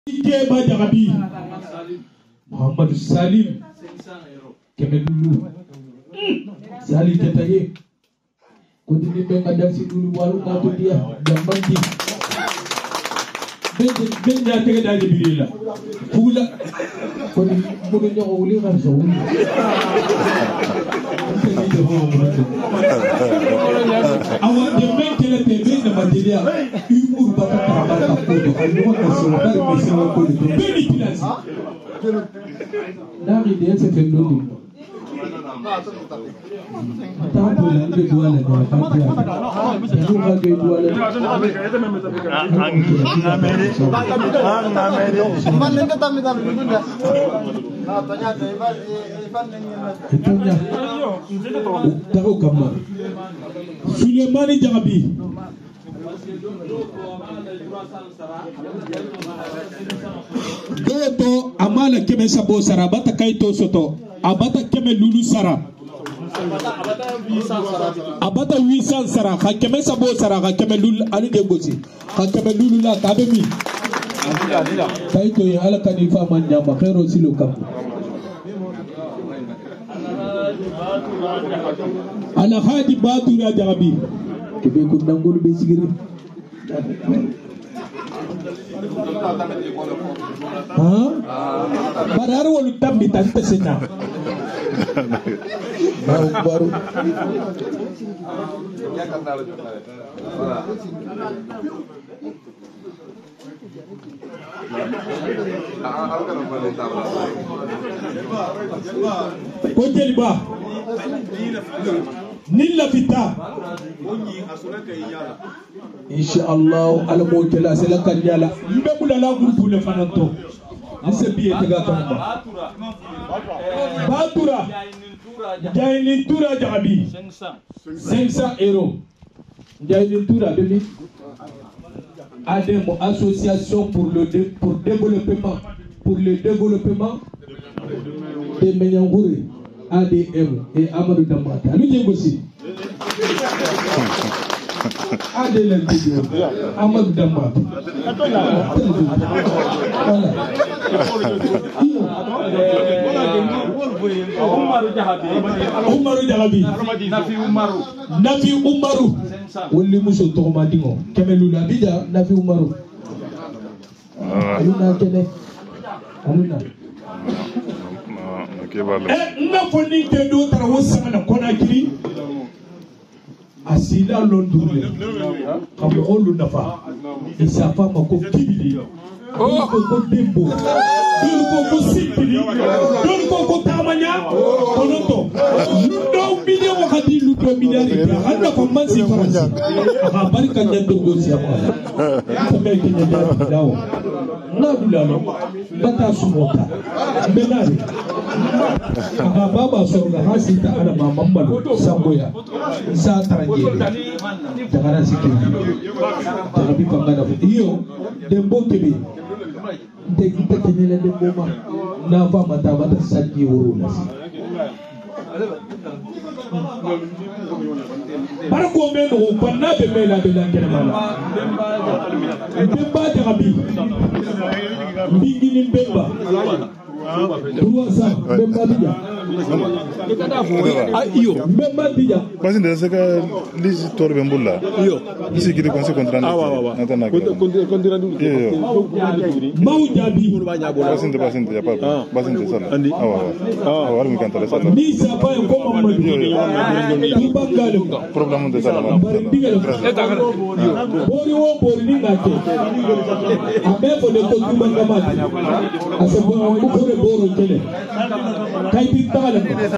Keba Jarabi Muhammad Salim Kemelulu Salim Ketaye Continue mengadasi dulu walau kau dia Jambanti Benda tega dari bila Pula Continue mulanya uli kan sauli Awak jemeng kela tebe nama dia umur batak terabal kapudo Anuan masyarakat masyarakat kudu Beni pilasi Dari dia sekenduli Tahu lebih dua lagi Baru lagi dua lagi Itunya Tahu kamar Sulemani Jarabi Goto amala keme sabo sara bata kaito soto abata keme lulu sara abata 800 sara ka keme sabo sara ka keme lulu ani de gosi ka keme lulu la ka be mi kaito ya ala kanifa manya ma khairo silo kam ala hadi badura Jarabi kebe ko nangol be sigiri Padahal walau tambi tante sena baru Kojeli ba Nilla fita Insyaallah ala mo kala selakan yala mbe bulala groupe le fananto nsebiye tega kamba Batura Jailin Tura Jarabi 500 euros Jailin Tura demi ADEMO association pour le développement des Menyangouré ADM et Amadou Dambata. Nous disons aussi. ADM Amadou Dambata. Umaru Jarabi. Nafi Umaru. Wali muso tomadingo. Kemelu labida Nafi Umaru. Aluna kene. Aluna. Nafoni kendo tarawasa na kona kiri asila londule kamo olu nafa isafa mako kibili ko dembo ko sipili ko tamanya konoto ludo video wakati ludo minari handa ko mansi faransi habari kan nyando gosi apa kame kinyanda dawo na bulalo bata sumota menari baba sorga hasita ana mamambalu samboya sa tarangere tagara sikiri tagabi pangana iyo dembo kebe ndekita kenyele dembo ma na va mata bata sanji woro nasi barako meno banna be mela be langere mala demba Jarabi mbingini mbemba Bemba dia. Iyo. Bemba dia. Basi ndio saka lisi tor bembulla. Iyo. Lisi kile konse kontrana. Natana. Kontrana dulu. Iyo. Mau jabi. Basi ndio ya papa. Basi ndio sana. Awa mi kantale sana. Ni sapa ko mamadu. Tubangale. Problem ndio sana. Bori wo bori ni ngake. Amefo de ko tubanga mati. Asebo ko boro kele. Kai pitale.